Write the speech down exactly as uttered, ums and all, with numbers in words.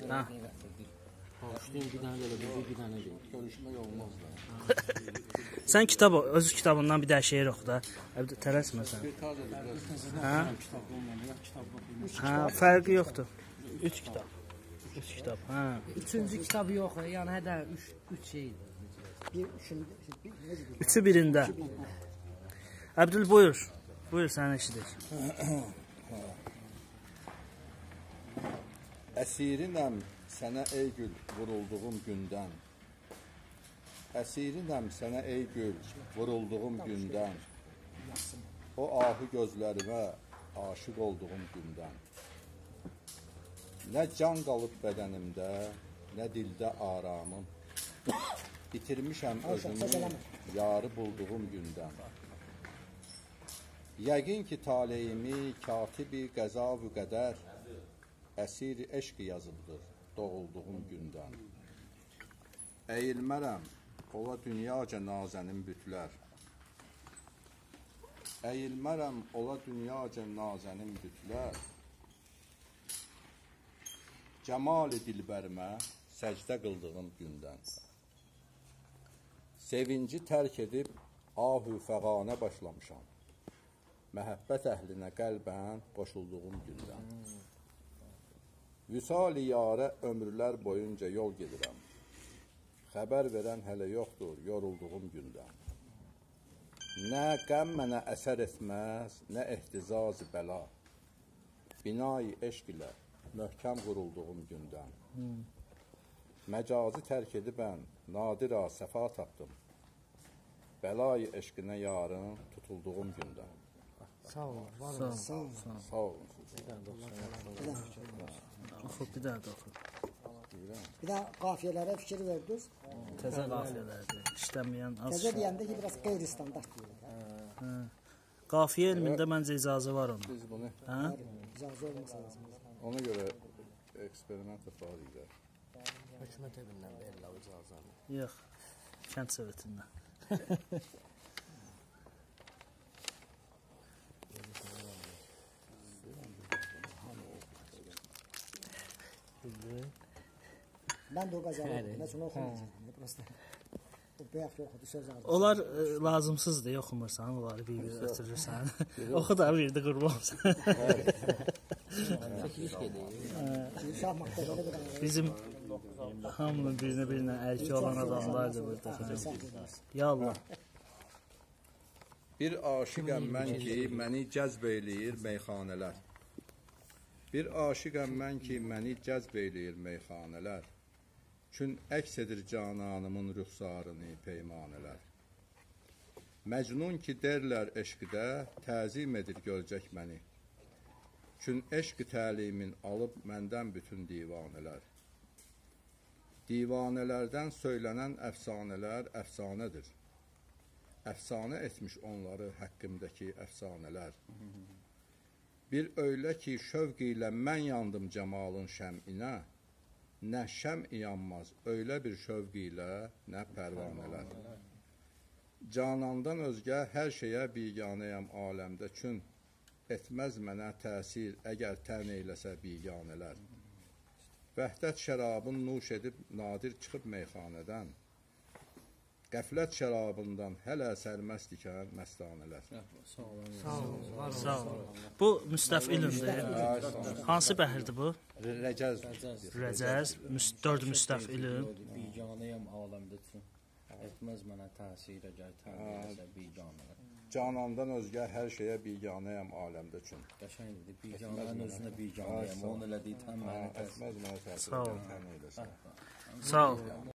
Ha. Bağışlayın, bir dənə də bir, bir dənə deyil. Görüşmək olmaz da. Sən kitab, öz kitabından bir dənə şeir oxu da. Tələsmə sən. Hə? Hə, fərqi yoxdur. Üç kitab. Üç kitab, hə. Üçüncü kitabı yox, yəni hədə üç, üç şeydir. Bir, üçüncü, Üçü birində. Əbdül buyur. Buyur, səni eşidik. Əsirinəm sənə ey gül vurulduğum gündən.Əsirinəm sənə ey gül vurulduğum gündən. O ahu gözlərimə aşıq olduğum gündən. Nə can qalıb bədənimdə, nə dildə aramım. Bitirmişəm özümü yarı bulduğum gündən. Yəqin ki taleyimi katibi qəza-vü qədər əsir eşq yazıbdır doğulduğum gündən. Əyilmərəm ola dünyaca nazənin bütlər. Əyilmərəm ola dünyaca nazənin bütlər. Cəmal-i dilbərimə səcdə qıldığım gündən. Sevinci tərk edib ahü fəqanə başlamışam. Məhəbbət əhlinə qəlbən qoşulduğum gündən. Vüsal-i yarə ömürlər boyunca yol gedirəm. Xəbər verən hələ yoxdur yorulduğum gündən. Nə qəm mənə əsər etməz, nə ehtizaz-ı bəla. Binayı eşq ilə möhkəm qurulduğum gündən. Məcazı tərk edibən nadira səfa tapdım. Bəlayı eşqinə yarın tutulduğum gündən. Sağ olun, var olun. Sağ olun. Sağ olun. Oxu, bir daha da oxu. Bir də qafiyələrə fikir verdiniz. Təzə qafiyələrdir. İşlənməyən az Təzə deyəndə ki, biraz qeyri-standart deyirlər. Qafiyə elmində məncə icazə var onun. Biz bunu Hə? İcazə olmasa lazım. ona görə eksperiment aparırıq. Hökumət evindən verirlər icazəni. Yox, kənd sovetindən. Mən də o qazanırım. Mən üçün oxumayacağım. Prosta. O bəyək yoxdur, söz aldım. Onlar e, lazımsızdır, oxumursan, onları bir-bir ötürürsən. Oxu da bir-də qurban olsan. Çəkiliş gedir. Şah məktəbədə bir dənə. Bizim hamının birinə-birinə ərki olan adamlardır burada. Ya Allah. Bir aşiqəm mən ki, məni cəzb eyləyir meyxanələr. Bir aşiqəm mən ki, məni cəzb eyləyir meyxanələr. Çün əks edir cananımın rüxsarını peymanələr. Məcnun ki derlər eşqdə, təzim edir görcək məni. Çün eşq təlimin alıb məndən bütün divanələr. Divanələrdən söylənən əfsanələr əfsanədir. Əfsanə etmiş onları həqqimdəki əfsanələr. Bir öylə ki, şövq ilə mən yandım cəmalın şəminə, nə şəm yanmaz, öylə bir şövq ilə nə pərvanələr. Canandan özgə hər şeyə biganəyəm aləmdə, çün etməz mənə təsir, əgər tən eyləsə biganələr. Vəhdət şərabın nuş edib nadir çıxıb meyxanədən, qəflət şərabından hələ sərməst ikən məstanələr. Sağ olun, var olun. Sağ ol. Bu müstəfilundur. Hansı bəhirdir bu? Rəcəz. Rəcəz, dörd müstəfilun. Biganəyəm aləmdə üçün. Etməz mənə təsir, əgər tən eləsə biganələr. Canandan özgə hər şeyə biganəyəm aləmdə üçün. Qəşəng dedi, biganənin özünə biganəyəm, onun elədiyi tən mənə təsir. Etməz mənə təsir, Sağ ol. tən eyləsə. Sağ ol.